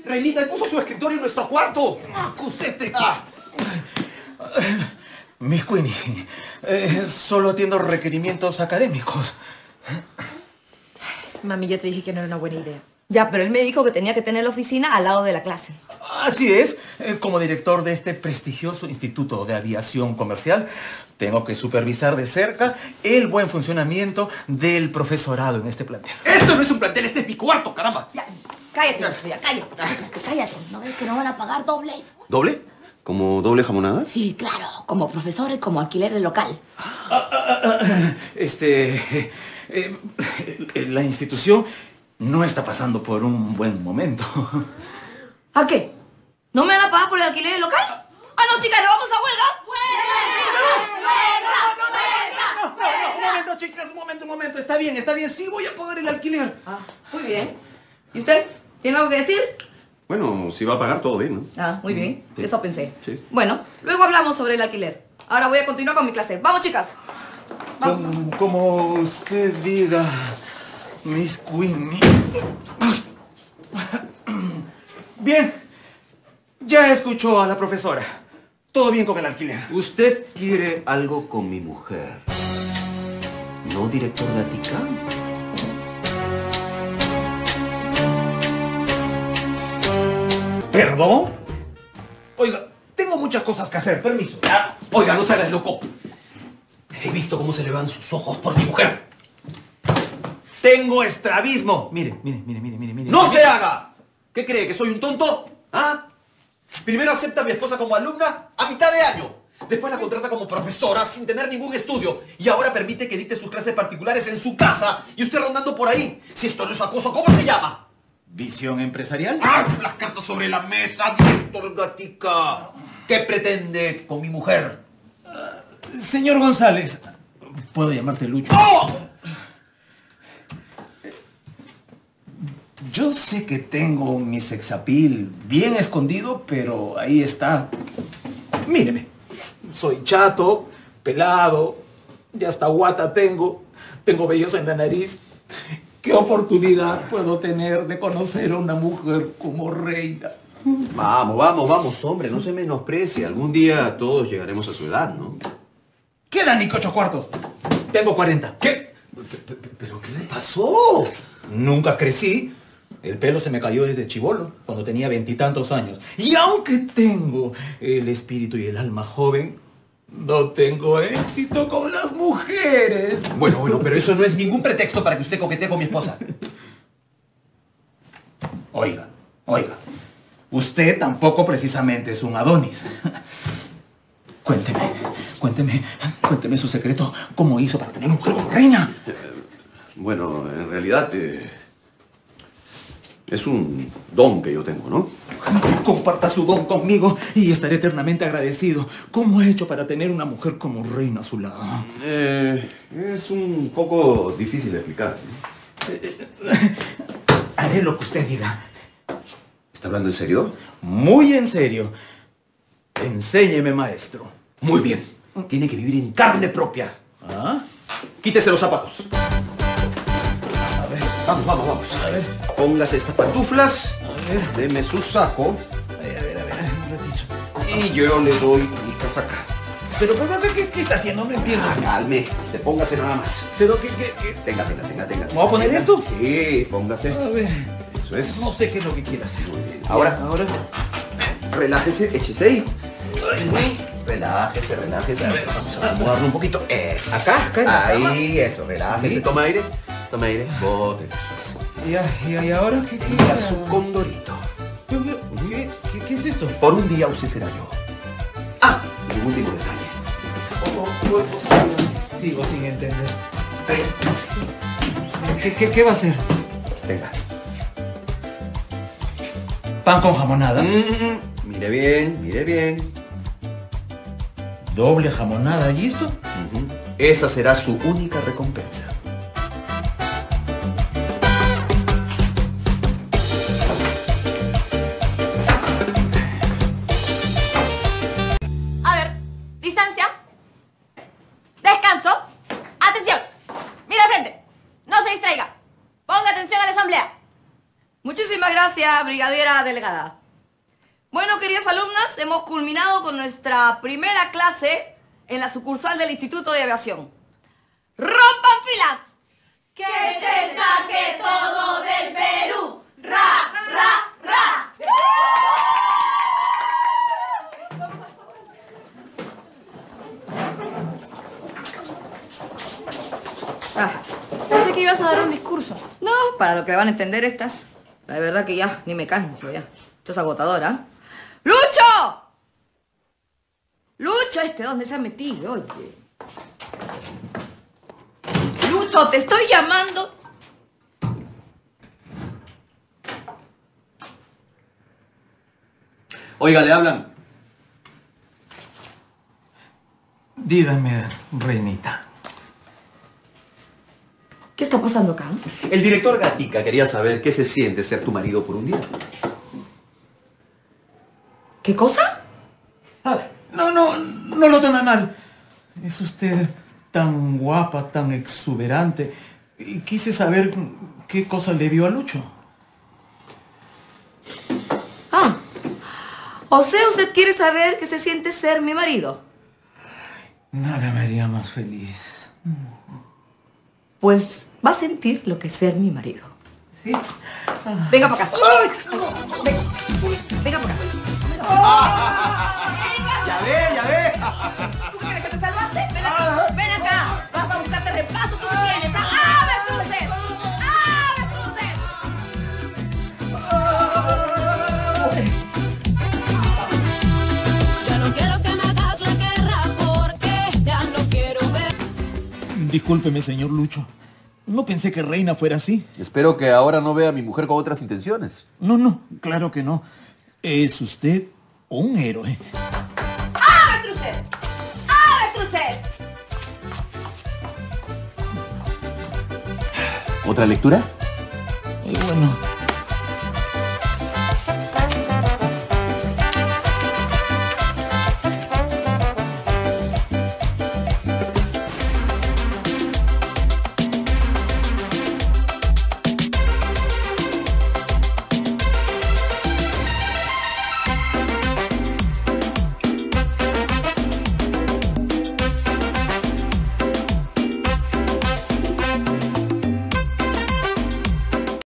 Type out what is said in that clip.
Reinita puso su escritorio en nuestro cuarto. ¡Acusete! Miss Queenie, solo atiendo requerimientos académicos. Mami, yo te dije que no era una buena idea. Ya, pero él me dijo que tenía que tener la oficina al lado de la clase. Así es. Como director de este prestigioso Instituto de Aviación Comercial, tengo que supervisar de cerca el buen funcionamiento del profesorado en este plantel. Esto no es un plantel, este es mi cuarto, caramba. Ya, cállate, ya, cállate. Cállate. ¿No ves que no van a pagar doble? ¿Doble? ¿Como doble jamonada? Sí, claro. Como profesor y como alquiler de local. La institución no está pasando por un buen momento. ¿A qué? ¿No me van a pagar por el alquiler del local? Ah, no, chicas, ¿no vamos a huelga? Un momento, chicas, un momento. Está bien, sí voy a pagar el alquiler. Ah, muy bien. ¿Y usted? ¿Tiene algo que decir? Bueno, si va a pagar, todo bien, ¿no? Ah, muy bien. Sí. Eso pensé. Sí. Bueno, luego hablamos sobre el alquiler. Ahora voy a continuar con mi clase. ¡Vamos, chicas! Vamos. Como usted diga, Miss Queenie. Bien, ya escuchó a la profesora. Todo bien con el alquiler. Usted quiere algo con mi mujer, ¿no, director Gatica? ¿Perdón? Oiga, tengo muchas cosas que hacer. Permiso. Oiga, no se haga el loco. He visto cómo se le van sus ojos por mi mujer. Tengo estrabismo. Mire. ¡No se haga! ¿Qué cree, que soy un tonto? ¿Ah? Primero acepta a mi esposa como alumna a mitad de año. Después la contrata como profesora sin tener ningún estudio. Y ahora permite que dicte sus clases particulares en su casa. Y usted rondando por ahí. Si esto no es acoso, ¿cómo se llama? ¿Visión empresarial? ¡Ah! Las cartas sobre la mesa, director Gatica. ¿Qué pretende con mi mujer? Señor González, ¿puedo llamarte Lucho? ¡Oh! Yo sé que tengo mi sexapil bien escondido, pero ahí está. Míreme, soy chato, pelado, ya hasta guata tengo vellos en la nariz. ¿Qué oportunidad puedo tener de conocer a una mujer como reina? Vamos, hombre, no se menosprecie. Algún día todos llegaremos a su edad, ¿no? Quedan ni 8 cuartos. Tengo 40. ¿Qué? ¿Pero qué le pasó? Nunca crecí. El pelo se me cayó desde chibolo, cuando tenía 20 y tantos años. Y aunque tengo el espíritu y el alma joven, no tengo éxito con las mujeres. Bueno, pero eso no es ningún pretexto para que usted coquetee con mi esposa. Oiga, usted tampoco precisamente es un Adonis. Cuénteme su secreto. ¿Cómo hizo para tener un mujer como reina? Bueno, en realidad es un don que yo tengo, ¿no? Comparta su don conmigo y estaré eternamente agradecido. ¿Cómo ha hecho para tener una mujer como reina a su lado? Es un poco difícil de explicar, ¿no? Haré lo que usted diga. ¿Está hablando en serio? Muy en serio. Enséñeme, maestro. Muy bien. Tiene que vivir en carne propia. ¿Ah? Quítese los zapatos. A ver. Vamos. A ver. Póngase estas pantuflas. A ver. Deme su saco. A ver, un ratito. Y yo le doy mi casaca. Pero, ¿qué está haciendo? No entiendo. Calme. Usted póngase nada más. Pero, ¿qué? Tenga. ¿Me voy a poner esto? Sí, póngase. A ver. Eso es. No sé qué es lo que quiere hacer. Muy bien. Ahora, relájese, échese ahí. Relájese. A ver, vamos a acomodarlo un poquito. Eso. ¿Acá? Ahí, eso. Relájese. Sí. Toma aire. Bótelo. ¿Y ahora qué? Mira su condorito. ¿Qué es esto? Por un día usted será yo. Ah, y un último detalle. Sigo sin entender. ¿Qué va a hacer? Tenga. Pan con jamonada. Mire bien. Doble jamonada, ¿y esto? Esa será su única recompensa. A ver, distancia. Descanso. Atención. Mira al frente. No se distraiga. Ponga atención a la asamblea. Muchísimas gracias, brigadiera delegada. Bueno, queridas alumnas, hemos culminado con nuestra primera clase en la sucursal del Instituto de Aviación. ¡Rompan filas! ¡Que se saque todo del Perú! ¡Ra, ra, ra! Pensé que ibas a dar un discurso. No, para lo que van a entender estas. La verdad que ya ni me canso ya. Esto es agotadora. ¡Lucho! ¡Lucho! ¿Dónde se ha metido? Oye. ¡Lucho, te estoy llamando! Oiga, le hablan. Dígame, reinita. ¿Qué está pasando acá? El director Gatica quería saber qué se siente ser tu marido por un día. ¿Qué cosa? No lo tome mal. Es usted tan guapa, tan exuberante. Y quise saber qué cosa le vio a Lucho. O sea, usted quiere saber qué se siente ser mi marido. Nada me haría más feliz. Pues va a sentir lo que es ser mi marido. ¿Sí? Venga para acá. Venga para acá. Ya ve. ¿Tú crees que te salvaste? Ven acá. Vas a buscarte reemplazo, tú no tienes. ¡Ah, me cruces! Ya no quiero que me hagas la guerra porque ya no quiero ver. Discúlpeme, señor Lucho. No pensé que Reina fuera así. Espero que ahora no vea a mi mujer con otras intenciones. No, claro que no. Es usted un héroe. ¡Ah, me cruces! ¿Otra lectura? Bueno,